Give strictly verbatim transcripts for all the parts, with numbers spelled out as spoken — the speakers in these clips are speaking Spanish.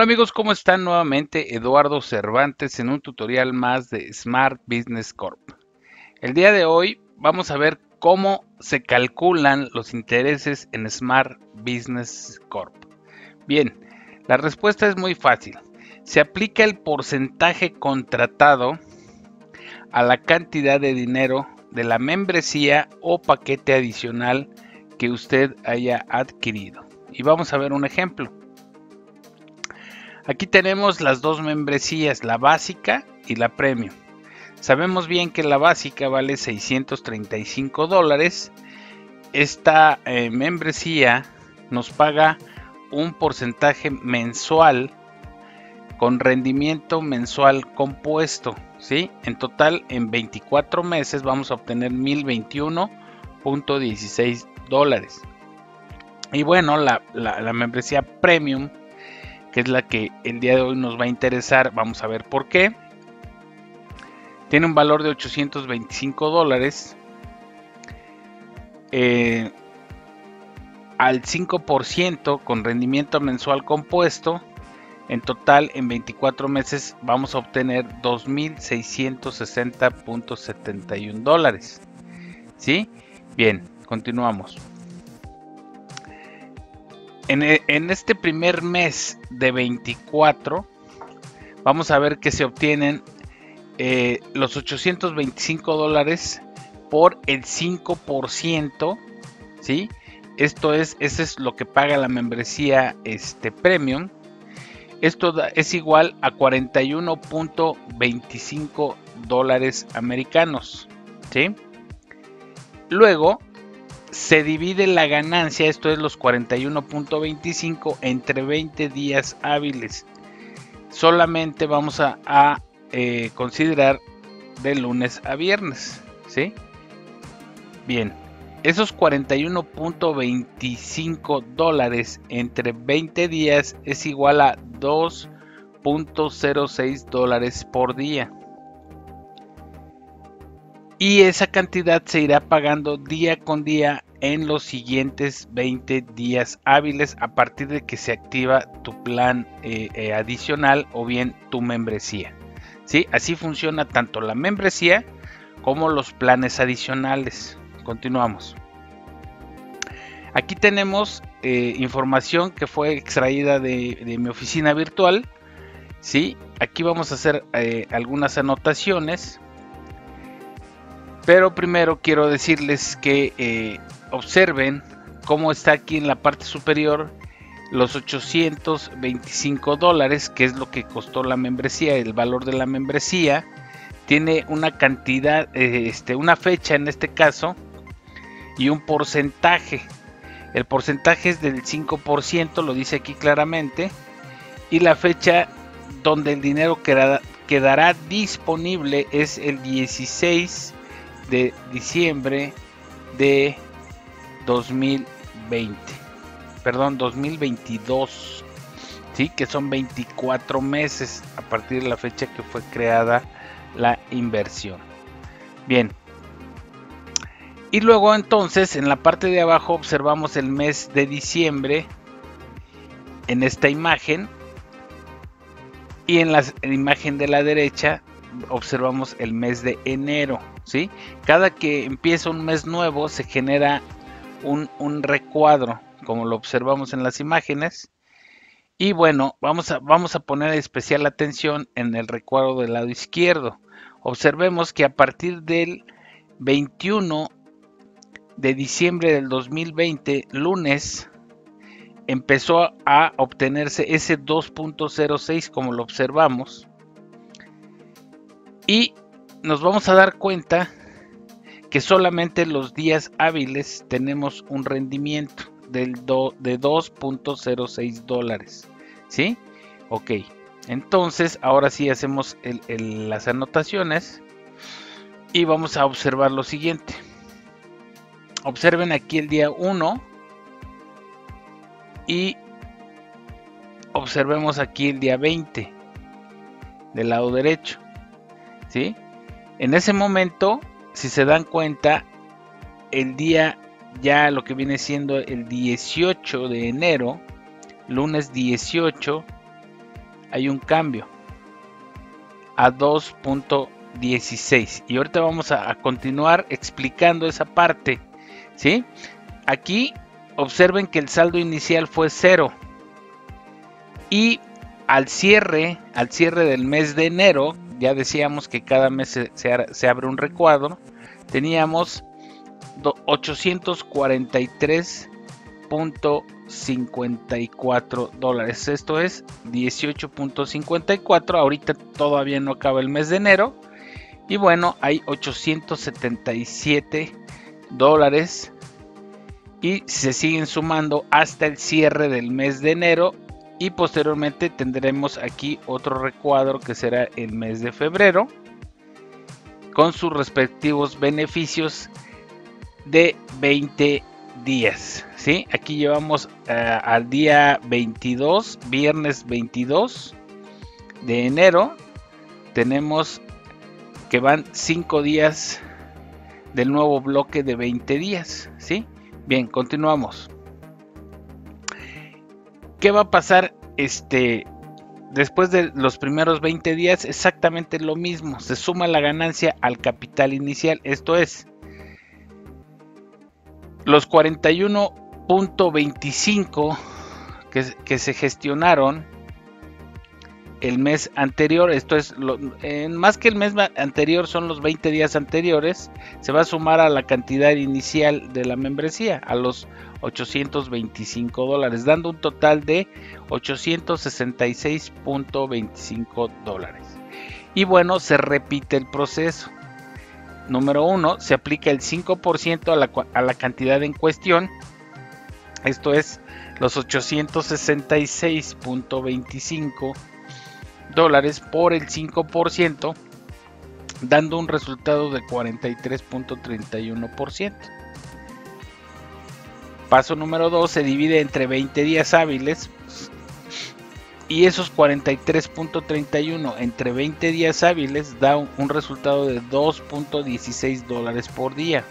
Hola amigos, ¿cómo están? Nuevamente Eduardo Cervantes en un tutorial más de Smart Business Corp. El día de hoy vamos a ver cómo se calculan los intereses en Smart Business Corp. Bien, la respuesta es muy fácil. Se aplica el porcentaje contratado a la cantidad de dinero de la membresía o paquete adicional que usted haya adquirido. Y vamos a ver un ejemplo. Aquí tenemos las dos membresías, la básica y la premium. Sabemos bien que la básica vale seiscientos treinta y cinco dólares. Esta eh, membresía nos paga un porcentaje mensual con rendimiento mensual compuesto, ¿sí? En total, en veinticuatro meses vamos a obtener mil veintiuno punto dieciséis dólares. Y bueno, la, la, la membresía premium, que es la que el día de hoy nos va a interesar, vamos a ver por qué. Tiene un valor de ochocientos veinticinco dólares eh, al cinco por ciento con rendimiento mensual compuesto. En total, en veinticuatro meses vamos a obtener dos mil seiscientos sesenta punto setenta y uno dólares. ¿Sí? Bien, continuamos. En, en este primer mes de veinticuatro, vamos a ver que se obtienen eh, los ochocientos veinticinco dólares por el cinco por ciento, ¿sí? Esto es, eso es lo que paga la membresía este, premium. Esto da, es igual a cuarenta y uno punto veinticinco dólares americanos, ¿sí? Luego se divide la ganancia, esto es los cuarenta y uno punto veinticinco, entre veinte días hábiles. Solamente vamos a, a eh, considerar de lunes a viernes, ¿sí? Bien, esos cuarenta y uno punto veinticinco dólares entre veinte días es igual a dos punto cero seis dólares por día. Y esa cantidad se irá pagando día con día en los siguientes veinte días hábiles a partir de que se activa tu plan eh, eh, adicional o bien tu membresía. ¿Sí? Así funciona tanto la membresía como los planes adicionales. Continuamos. Aquí tenemos eh, información que fue extraída de, de mi oficina virtual. ¿Sí? Aquí vamos a hacer eh, algunas anotaciones. Pero primero quiero decirles que eh, observen cómo está aquí en la parte superior los ochocientos veinticinco dólares, que es lo que costó la membresía, el valor de la membresía. Tiene una cantidad, eh, este, una fecha en este caso y un porcentaje. El porcentaje es del cinco por ciento, lo dice aquí claramente. Y la fecha donde el dinero quedará, quedará disponible es el dieciséis de diciembre de dos mil veinte, perdón, dos mil veintidós, ¿sí? Que son veinticuatro meses a partir de la fecha que fue creada la inversión. Bien, y luego entonces en la parte de abajo observamos el mes de diciembre en esta imagen, y en la imagen de la derecha observamos el mes de enero, ¿sí? Cada que empieza un mes nuevo se genera un, un recuadro, como lo observamos en las imágenes. Y bueno, vamos a, vamos a poner especial atención en el recuadro del lado izquierdo. Observemos que a partir del veintiuno de diciembre del dos mil veinte, lunes, empezó a obtenerse ese dos punto cero seis, como lo observamos. Y nos vamos a dar cuenta que solamente los días hábiles tenemos un rendimiento del do, de dos punto cero seis dólares, ¿sí? Ok, entonces ahora sí hacemos el, el, las anotaciones y vamos a observar lo siguiente. Observen aquí el día uno y observemos aquí el día veinte del lado derecho, ¿sí? En ese momento, si se dan cuenta, el día ya lo que viene siendo el dieciocho de enero, lunes dieciocho, hay un cambio a dos punto dieciséis, y ahorita vamos a, a continuar explicando esa parte, ¿sí? Aquí observen que el saldo inicial fue cero, y al cierre, al cierre del mes de enero, ya decíamos que cada mes se, se, se abre un recuadro, teníamos ochocientos cuarenta y tres punto cincuenta y cuatro dólares. Esto es dieciocho punto cincuenta y cuatro. Ahorita todavía no acaba el mes de enero. Y bueno, hay ochocientos setenta y siete dólares. Y se siguen sumando hasta el cierre del mes de enero. Y posteriormente tendremos aquí otro recuadro que será el mes de febrero, con sus respectivos beneficios de veinte días, ¿sí? Aquí llevamos uh, al día veintidós, viernes veintidós de enero. Tenemos que van cinco días del nuevo bloque de veinte días, ¿sí? Bien, continuamos. ¿Qué va a pasar este después de los primeros veinte días? Exactamente lo mismo, se suma la ganancia al capital inicial, esto es los cuarenta y uno punto veinticinco que, que se gestionaron el mes anterior. Esto es lo, eh, más que el mes anterior, son los veinte días anteriores. Se va a sumar a la cantidad inicial de la membresía, a los ochocientos veinticinco dólares, dando un total de ochocientos sesenta y seis punto veinticinco dólares. Y bueno, se repite el proceso. Número uno, se aplica el cinco por ciento a la, a la cantidad en cuestión. Esto es los ochocientos sesenta y seis punto veinticinco dólares por el cinco por ciento, dando un resultado de cuarenta y tres punto treinta y uno por ciento. Paso número dos, se divide entre veinte días hábiles, y esos cuarenta y tres punto treinta y uno entre veinte días hábiles da un, un resultado de dos punto dieciséis dólares por día.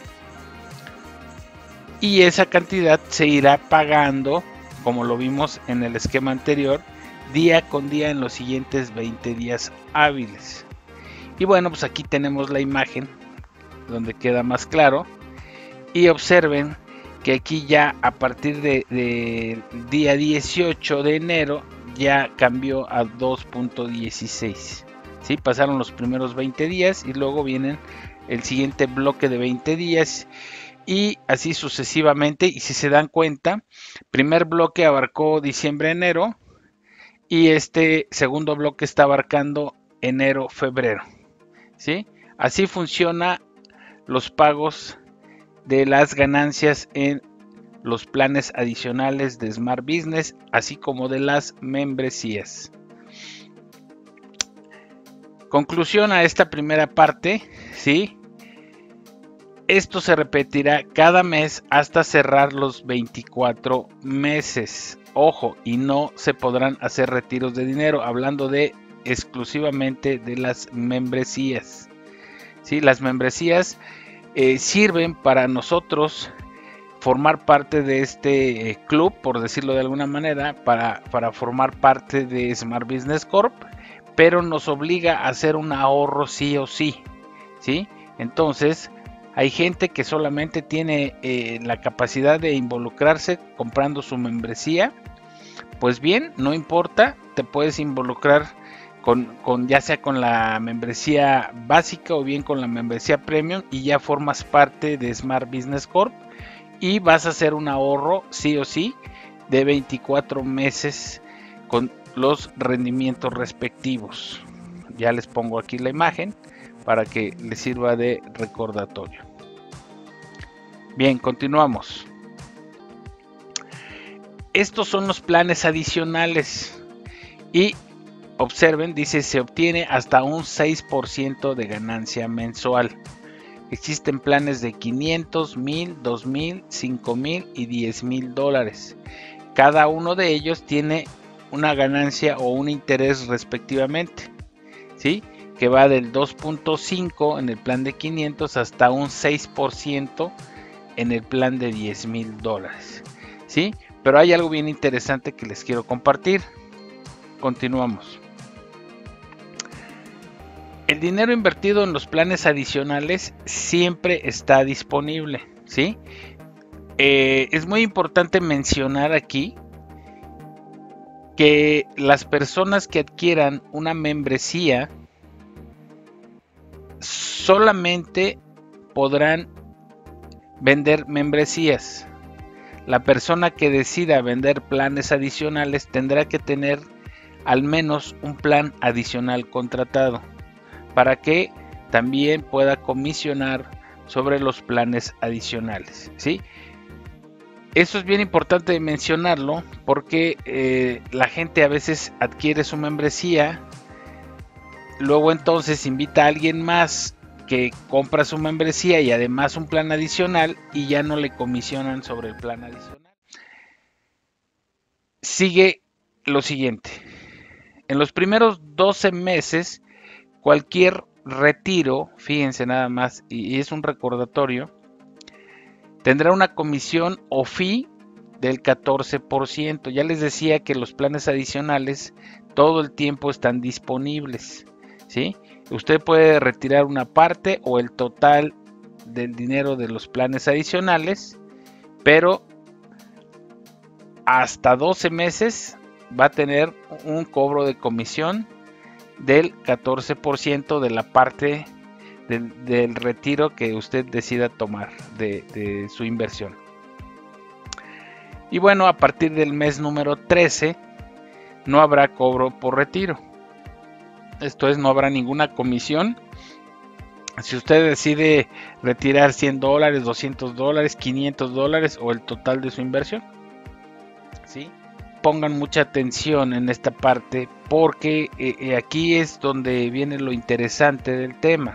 Y esa cantidad se irá pagando, como lo vimos en el esquema anterior, día con día en los siguientes veinte días hábiles. Y bueno, pues aquí tenemos la imagen donde queda más claro. Y observen que aquí ya a partir de, de día dieciocho de enero ya cambió a dos punto dieciséis. ¿Sí? Pasaron los primeros veinte días y luego vienen el siguiente bloque de veinte días. Y así sucesivamente. Y si se dan cuenta, primer bloque abarcó diciembre-enero. Y este segundo bloque está abarcando enero-febrero. ¿Sí? Así funciona los pagos de las ganancias en los planes adicionales de Smart Business, así como de las membresías. Conclusión a esta primera parte, ¿sí? Esto se repetirá cada mes hasta cerrar los veinticuatro meses. Ojo, y no se podrán hacer retiros de dinero, hablando de exclusivamente de las membresías. ¿Sí? Las membresías eh, sirven para nosotros formar parte de este eh, club, por decirlo de alguna manera, para, para formar parte de Smart Business Corp, pero nos obliga a hacer un ahorro sí o sí, ¿sí? Entonces, hay gente que solamente tiene eh, la capacidad de involucrarse comprando su membresía. Pues bien, no importa, te puedes involucrar con, con ya sea con la membresía básica o bien con la membresía premium, y ya formas parte de Smart Business Corp y vas a hacer un ahorro sí o sí de veinticuatro meses con los rendimientos respectivos. Ya les pongo aquí la imagen para que les sirva de recordatorio. Bien, continuamos. Estos son los planes adicionales y observen, dice, se obtiene hasta un seis por ciento de ganancia mensual. Existen planes de quinientos, mil, dos mil, cinco mil y diez mil dólares. Cada uno de ellos tiene una ganancia o un interés respectivamente, ¿sí? Que va del dos punto cinco en el plan de quinientos hasta un seis por ciento en el plan de diez mil dólares, ¿sí? Pero hay algo bien interesante que les quiero compartir. Continuamos. el dinero invertido en los planes adicionales siempre está disponible, ¿sí? Eh, es muy importante mencionar aquí que las personas que adquieran una membresía solamente podrán vender membresías. La persona que decida vender planes adicionales tendrá que tener al menos un plan adicional contratado para que también pueda comisionar sobre los planes adicionales, ¿sí? Eso es bien importante mencionarlo porque eh, la gente a veces adquiere su membresía, luego entonces invita a alguien más que compra su membresía y además un plan adicional y ya no le comisionan sobre el plan adicional. Sigue lo siguiente. En los primeros doce meses, cualquier retiro, fíjense nada más, y es un recordatorio, tendrá una comisión o fee del catorce por ciento. Ya les decía que los planes adicionales todo el tiempo están disponibles, ¿sí? Usted puede retirar una parte o el total del dinero de los planes adicionales, pero hasta doce meses va a tener un cobro de comisión del catorce por ciento de la parte del, del retiro que usted decida tomar de, de su inversión. Y bueno, a partir del mes número trece no habrá cobro por retiro. Esto es, no habrá ninguna comisión. Si usted decide retirar cien dólares, doscientos dólares, quinientos dólares o el total de su inversión, ¿sí? Pongan mucha atención en esta parte porque eh, aquí es donde viene lo interesante del tema.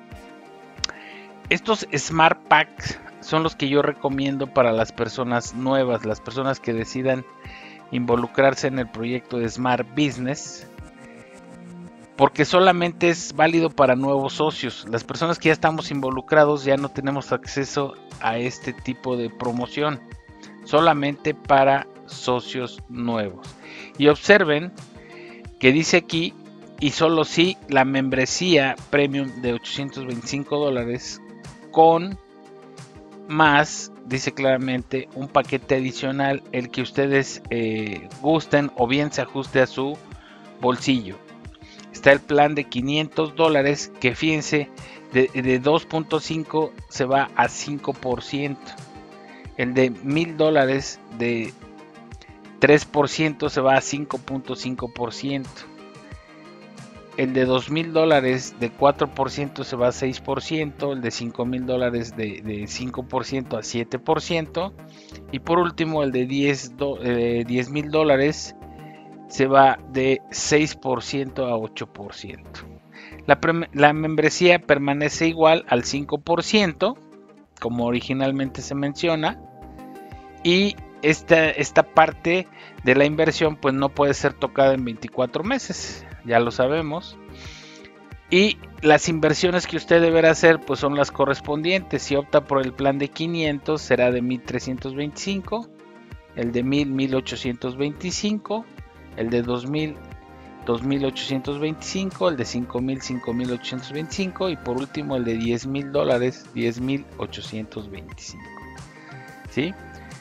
Estos Smart Packs son los que yo recomiendo para las personas nuevas, las personas que decidan involucrarse en el proyecto de Smart Business, porque solamente es válido para nuevos socios. Las personas que ya estamos involucrados ya no tenemos acceso a este tipo de promoción, solamente para socios nuevos. Y observen que dice aquí, y solo si la membresía premium de ochocientos veinticinco dólares con más, dice claramente, un paquete adicional, el que ustedes eh, gusten o bien se ajuste a su bolsillo. Está el plan de quinientos dólares que, fíjense, de, de dos punto cinco se va a cinco por ciento. El de mil dólares de tres por ciento se va a cinco punto cinco por ciento. El de dos mil dólares de cuatro por ciento se va a seis por ciento. El de cinco mil dólares de, de cinco por ciento a siete por ciento. Y por último el de diez mil dólares se va de seis por ciento a ocho por ciento. La, la membresía permanece igual al cinco por ciento, como originalmente se menciona. Y esta, esta parte de la inversión pues no puede ser tocada en veinticuatro meses, ya lo sabemos. Y las inversiones que usted deberá hacer pues son las correspondientes. Si opta por el plan de quinientos será de mil trescientos veinticinco, el de mil, mil ochocientos veinticinco, el de dos mil, dos mil ochocientos veinticinco, el de cinco mil, cinco mil ochocientos veinticinco y por último el de diez mil dólares, diez mil ochocientos veinticinco. ¿Sí?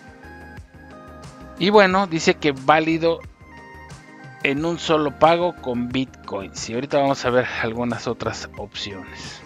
Y bueno, dice que válido en un solo pago con bitcoins. Y ahorita vamos a ver algunas otras opciones.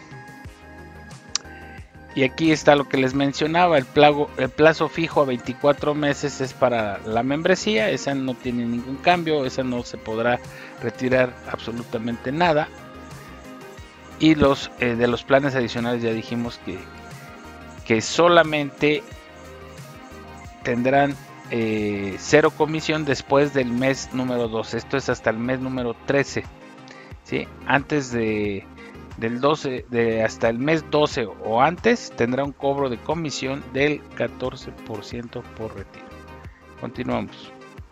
Y aquí está lo que les mencionaba, el plazo, el plazo fijo a veinticuatro meses es para la membresía, esa no tiene ningún cambio, esa no se podrá retirar absolutamente nada. Y los eh, de los planes adicionales ya dijimos que, que solamente tendrán eh, cero comisión después del mes número doce, esto es hasta el mes número trece, ¿sí? Antes de... del doce de hasta el mes doce o antes tendrá un cobro de comisión del catorce por ciento por retiro. Continuamos.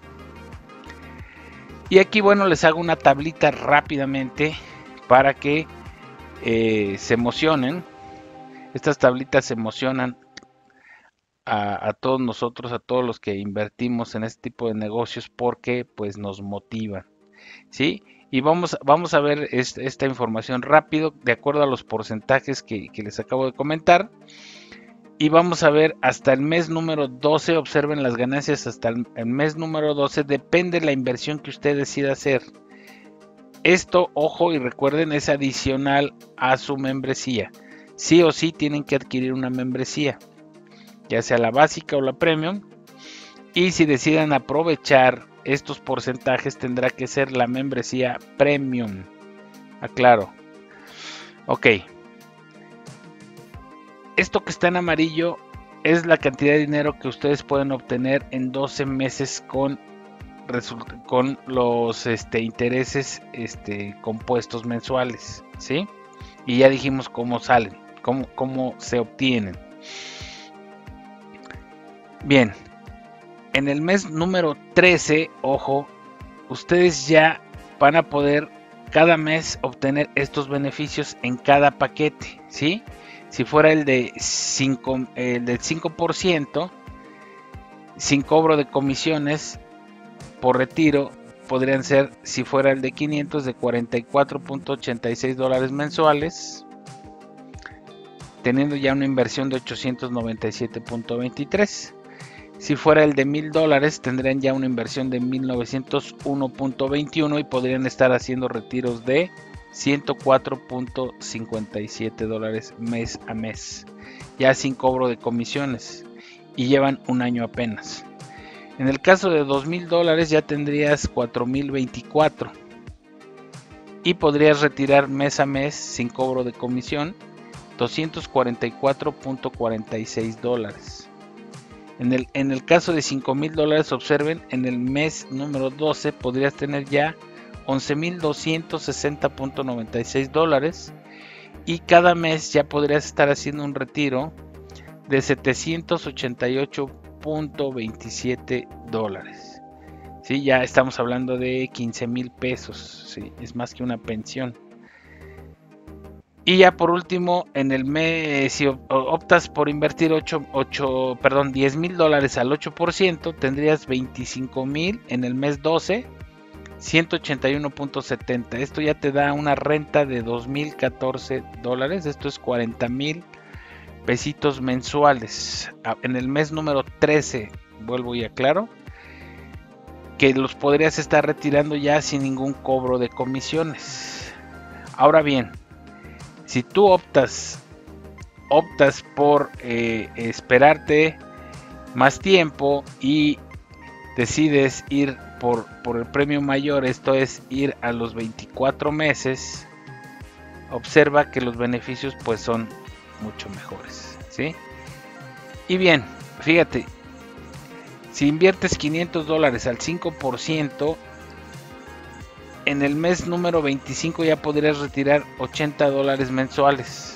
Y aquí bueno, les hago una tablita rápidamente para que eh, se emocionen. Estas tablitas se emocionan a, a todos nosotros, a todos los que invertimos en este tipo de negocios, porque pues nos motivan. ¿sí? Y vamos, vamos a ver este, esta información rápido de acuerdo a los porcentajes que, que les acabo de comentar. Y vamos a ver hasta el mes número doce, observen las ganancias hasta el, el mes número doce, depende de la inversión que usted decida hacer. Esto, ojo, y recuerden, es adicional a su membresía. Sí o sí tienen que adquirir una membresía, ya sea la básica o la premium. Y si deciden aprovechar estos porcentajes, tendrá que ser la membresía premium. Aclaro. Ok. Esto que está en amarillo es la cantidad de dinero que ustedes pueden obtener en doce meses con, con los este, intereses este, compuestos mensuales, ¿sí? Y ya dijimos cómo salen, cómo, cómo se obtienen. Bien, en el mes número trece, ojo, ustedes ya van a poder cada mes obtener estos beneficios en cada paquete, ¿sí? Si fuera el de cinco, el del cinco por ciento, sin cobro de comisiones por retiro, podrían ser, si fuera el de quinientos, de cuarenta y cuatro punto ochenta y seis dólares mensuales, teniendo ya una inversión de ochocientos noventa y siete punto veintitrés. Si fuera el de mil dólares, tendrían ya una inversión de mil novecientos uno punto veintiuno y podrían estar haciendo retiros de ciento cuatro punto cincuenta y siete dólares mes a mes, ya sin cobro de comisiones, y llevan un año apenas. En el caso de dos mil dólares ya tendrías cuatro mil veinticuatro y podrías retirar mes a mes sin cobro de comisión doscientos cuarenta y cuatro punto cuarenta y seis dólares. En el, en el caso de cinco mil dólares, observen, en el mes número doce podrías tener ya once mil doscientos sesenta punto noventa y seis dólares y cada mes ya podrías estar haciendo un retiro de setecientos ochenta y ocho punto veintisiete dólares. ¿Sí? Ya estamos hablando de quince mil pesos, ¿sí? Es más que una pensión. Y ya por último, en el mes, si optas por invertir ocho, ocho, perdón, diez mil dólares al ocho por ciento, tendrías veinticinco mil en el mes doce, ciento ochenta y uno punto setenta. Esto ya te da una renta de dos mil catorce dólares. Esto es cuarenta mil pesitos mensuales. En el mes número trece, vuelvo y aclaro, que los podrías estar retirando ya sin ningún cobro de comisiones. Ahora bien, si tú optas, optas por eh, esperarte más tiempo y decides ir por, por el premio mayor, esto es ir a los veinticuatro meses, observa que los beneficios pues son mucho mejores, ¿sí? Y bien, fíjate, si inviertes quinientos dólares al cinco por ciento, en el mes número veinticinco ya podrías retirar ochenta dólares mensuales.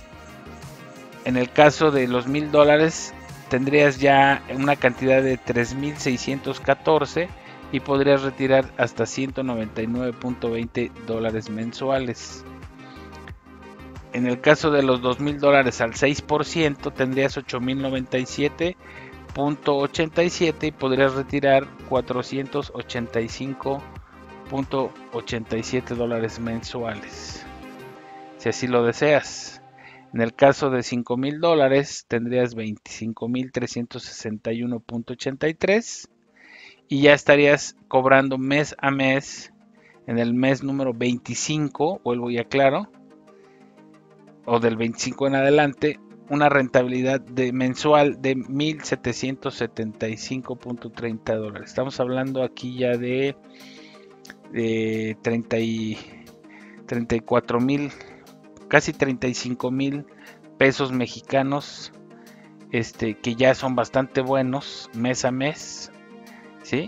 En el caso de los mil dólares tendrías ya una cantidad de tres mil seiscientos catorce y podrías retirar hasta ciento noventa y nueve punto veinte dólares mensuales. En el caso de los dos mil dólares al seis por ciento tendrías ocho mil noventa y siete punto ochenta y siete y podrías retirar cuatrocientos ochenta y cinco punto ochenta y siete dólares mensuales, si así lo deseas. En el caso de cinco mil dólares tendrías veinticinco mil trescientos sesenta y uno punto ochenta y tres y ya estarías cobrando mes a mes en el mes número veinticinco, vuelvo y aclaro, o del veinticinco en adelante, una rentabilidad de mensual de mil setecientos setenta y cinco punto treinta dólares. Estamos hablando aquí ya de de treinta y, treinta y cuatro mil, casi treinta y cinco mil pesos mexicanos, este, que ya son bastante buenos mes a mes, ¿sí?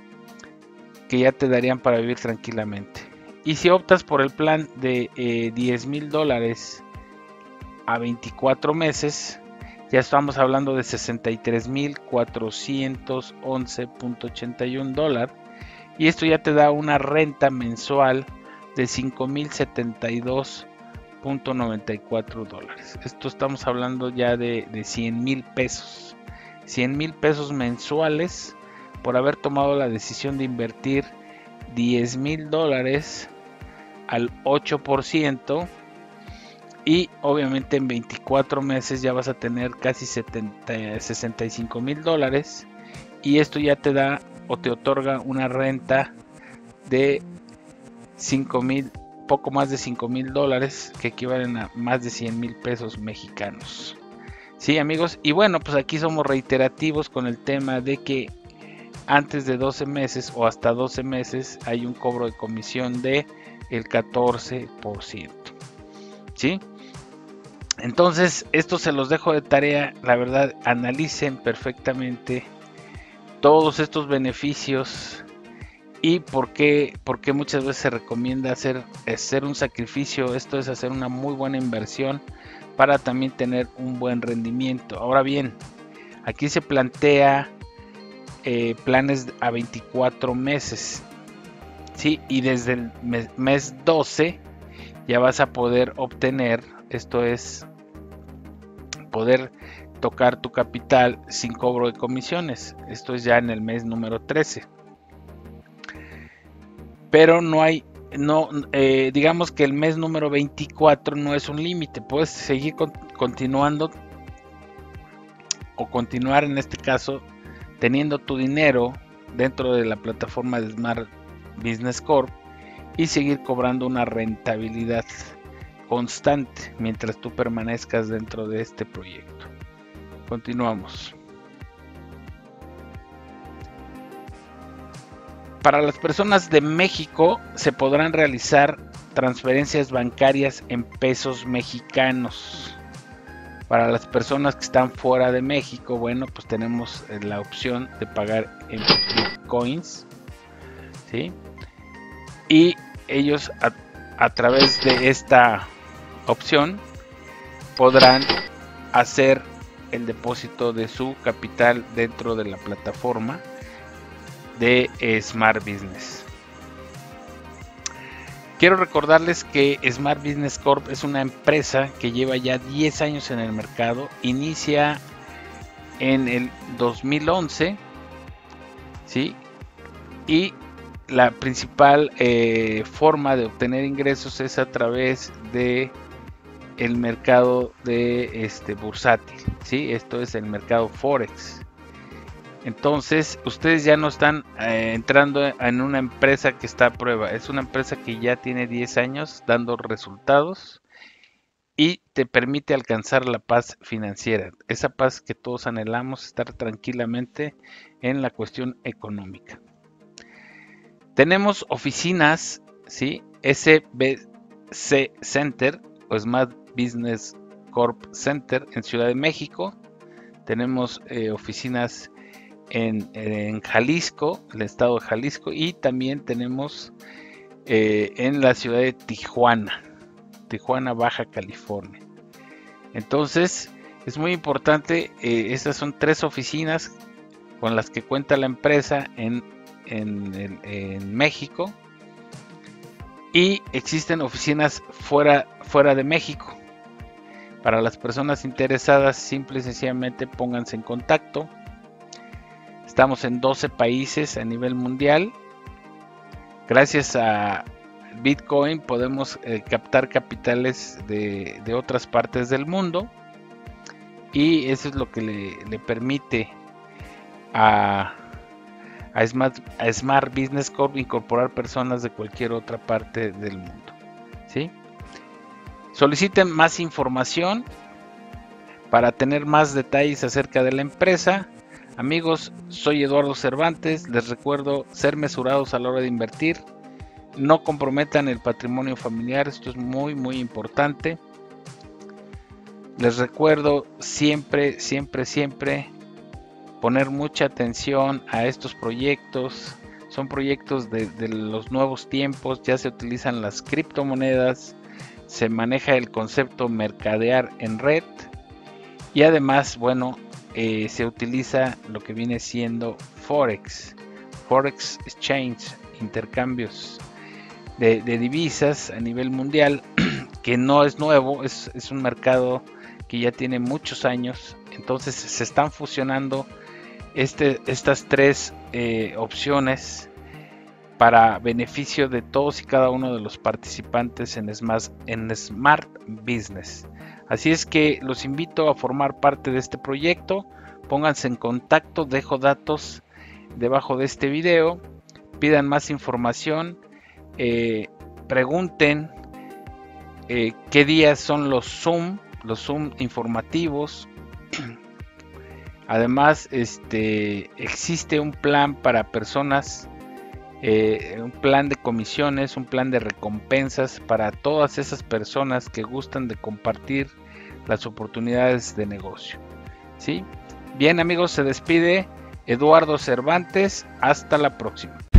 Que ya te darían para vivir tranquilamente. Y si optas por el plan de eh, diez mil dólares a veinticuatro meses, ya estamos hablando de sesenta y tres mil cuatrocientos once punto ochenta y uno dólares. Y esto ya te da una renta mensual de cinco mil setenta y dos punto noventa y cuatro dólares. Esto estamos hablando ya de, de cien mil pesos. cien mil pesos mensuales por haber tomado la decisión de invertir diez mil dólares al ocho por ciento, y obviamente en veinticuatro meses ya vas a tener casi setenta, sesenta y cinco mil dólares, y esto ya te da o te otorga una renta de cinco mil, poco más de cinco mil dólares, que equivalen a más de cien mil pesos mexicanos. Sí, amigos, y bueno, pues aquí somos reiterativos con el tema de que antes de doce meses o hasta doce meses hay un cobro de comisión de el catorce por ciento. ¿Sí? Entonces, esto se los dejo de tarea. La verdad, analicen perfectamente todos estos beneficios y por qué, por qué muchas veces se recomienda hacer, hacer un sacrificio. Esto es hacer una muy buena inversión para también tener un buen rendimiento. Ahora bien, aquí se plantea eh, planes a veinticuatro meses, ¿sí? Y desde el mes, mes doce ya vas a poder obtener, esto es, poder tocar tu capital sin cobro de comisiones. Esto es ya en el mes número trece. Pero no hay, no, eh, digamos que el mes número veinticuatro no es un límite. Puedes seguir con, continuando o continuar en este caso teniendo tu dinero dentro de la plataforma de Smart Business Corp y seguir cobrando una rentabilidad constante mientras tú permanezcas dentro de este proyecto. Continuamos. Para las personas de México se podrán realizar transferencias bancarias en pesos mexicanos. Para las personas que están fuera de México, bueno, pues tenemos la opción de pagar en bitcoins, ¿sí? Y ellos a, a través de esta opción podrán hacer el depósito de su capital dentro de la plataforma de Smart Business. Quiero recordarles que Smart Business Corp es una empresa que lleva ya diez años en el mercado. Inicia en el dos mil once, ¿sí? Y la principal eh, forma de obtener ingresos es a través de el mercado de este bursátil, ¿sí? Esto es el mercado Forex. Entonces, ustedes ya no están eh, entrando en una empresa que está a prueba. Es una empresa que ya tiene diez años dando resultados y te permite alcanzar la paz financiera. Esa paz que todos anhelamos, estar tranquilamente en la cuestión económica. Tenemos oficinas, ¿sí? S B C Center o Smart Business Corp Center en Ciudad de México. Tenemos eh, oficinas En, en Jalisco, el estado de Jalisco, y también tenemos eh, en la ciudad de Tijuana, Tijuana, Baja California. Entonces, es muy importante, eh, estas son tres oficinas con las que cuenta la empresa en, en, en, en México, y existen oficinas fuera, fuera de México. Para las personas interesadas, simple y sencillamente pónganse en contacto. Estamos en doce países a nivel mundial. Gracias a Bitcoin podemos eh, captar capitales de, de otras partes del mundo. Y eso es lo que le, le permite a, a, Smart, a Smart Business Corp incorporar personas de cualquier otra parte del mundo, ¿sí? Soliciten más información para tener más detalles acerca de la empresa. Amigos, soy Eduardo Cervantes. Les recuerdo ser mesurados a la hora de invertir. No comprometan el patrimonio familiar. Esto es muy, muy importante. Les recuerdo siempre, siempre, siempre poner mucha atención a estos proyectos. Son proyectos de, de los nuevos tiempos. Ya se utilizan las criptomonedas. Se maneja el concepto mercadear en red. Y además, bueno, Eh, se utiliza lo que viene siendo Forex, Forex Exchange, intercambios de, de divisas a nivel mundial, que no es nuevo, es, es un mercado que ya tiene muchos años. Entonces se están fusionando este, estas tres eh, opciones para beneficio de todos y cada uno de los participantes en Smart, en Smart Business. Así es que los invito a formar parte de este proyecto. Pónganse en contacto, dejo datos debajo de este video, pidan más información, eh, pregunten eh, qué días son los Zoom, los Zoom informativos. Además, este, existe un plan para personas, eh, un plan de comisiones, un plan de recompensas para todas esas personas que gustan de compartir las oportunidades de negocio. ¿Sí? Bien, amigos, se despide Eduardo Cervantes. Hasta la próxima.